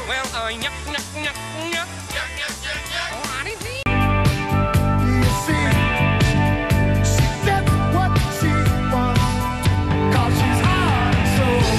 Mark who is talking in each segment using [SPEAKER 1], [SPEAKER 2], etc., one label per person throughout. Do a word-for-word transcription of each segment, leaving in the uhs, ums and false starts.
[SPEAKER 1] Well, uh, yuck, yuck, yuck, yuck, yuck, yuck, yuck, yuck. What is he?
[SPEAKER 2] You see, she gets what she wants, 'cause she's hard and soul.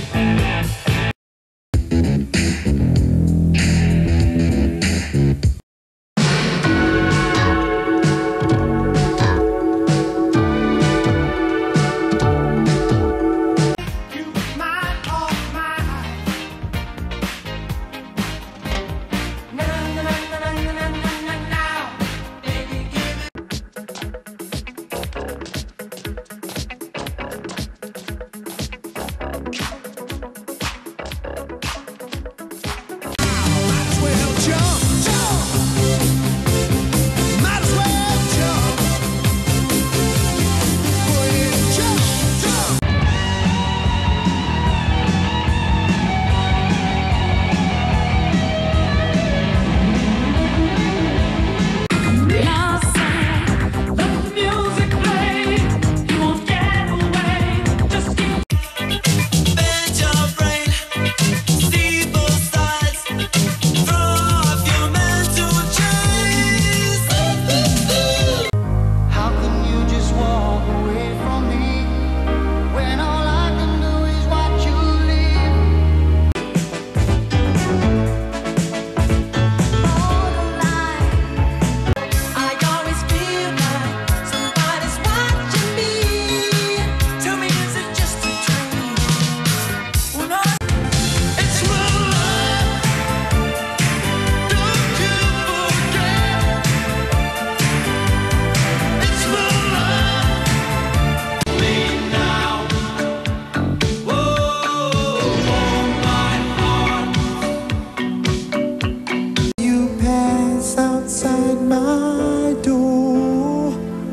[SPEAKER 2] Outside my door.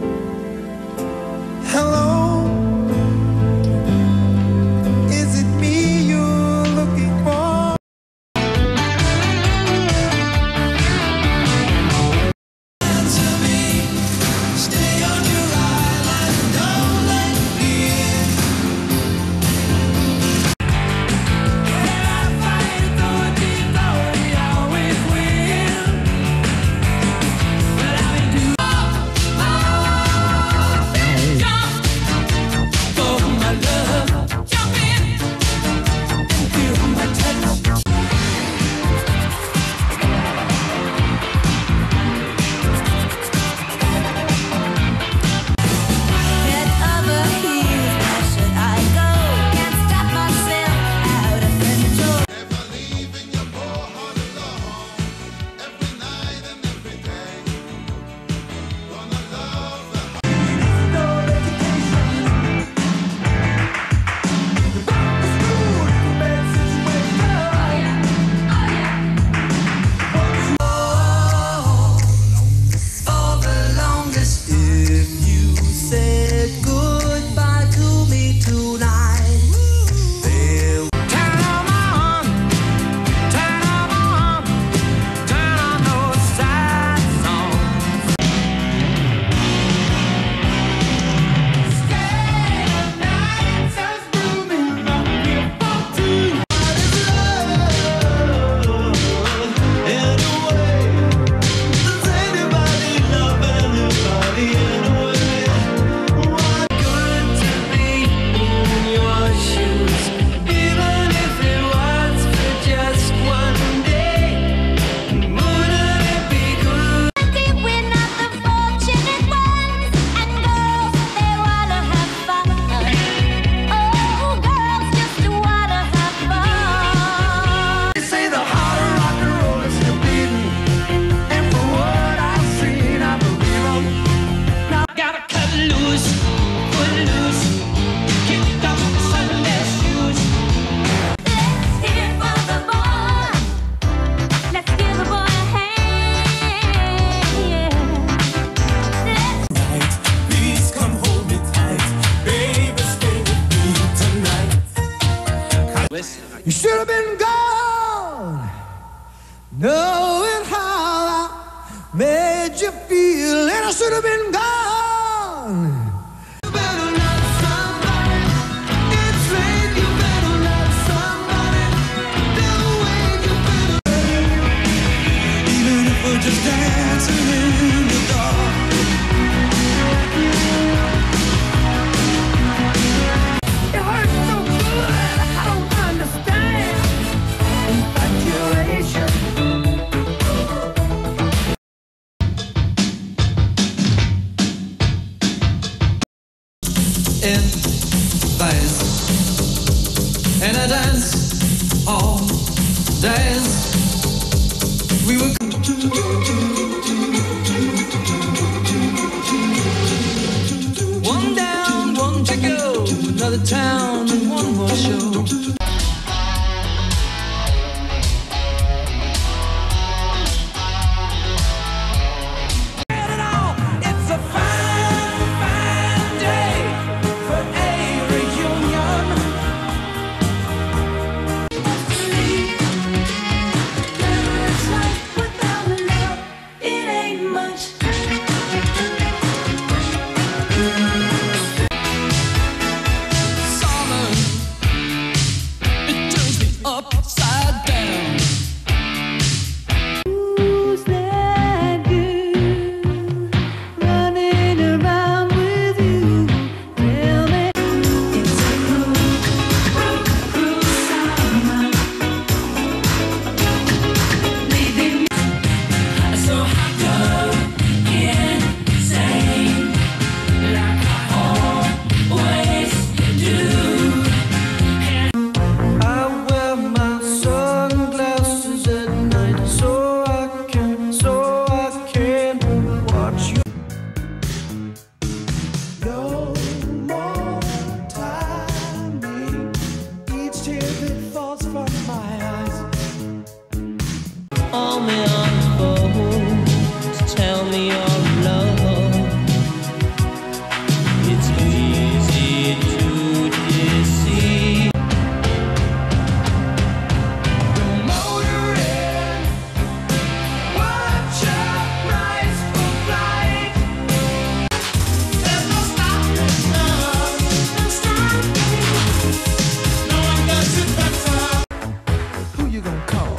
[SPEAKER 2] Hello, is it me you're looking for? Answer me, stay on your island, don't let me in. When I fight though deep though we always win. You should have been gone, knowing how I made you feel, and I should have been gone. You better love somebody. It's late. You better love somebody. The way you better We were one down, one to go, another town and one more show.
[SPEAKER 3] Call me on the phone to tell me your love. It's easy to deceive.
[SPEAKER 2] motoring, watch your price for flight. There's no stopping us, no stopping. No one does it better. Who you gonna call?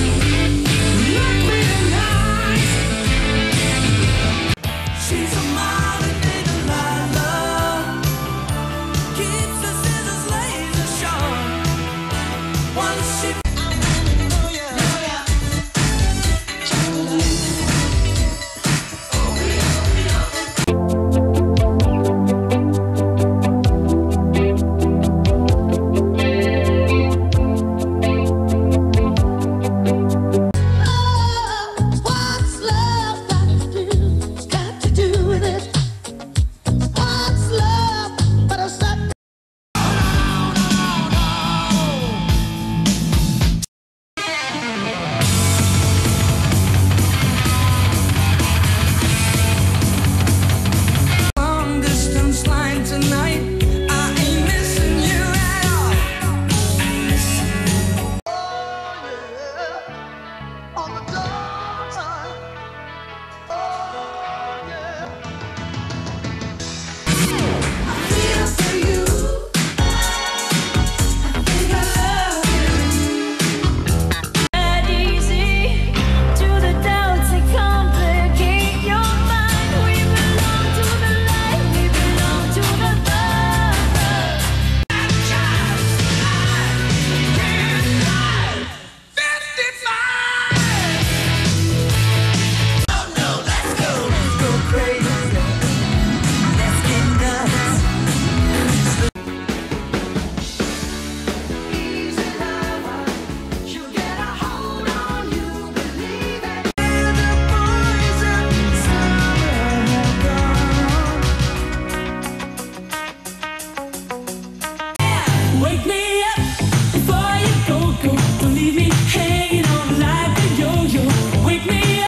[SPEAKER 2] She's a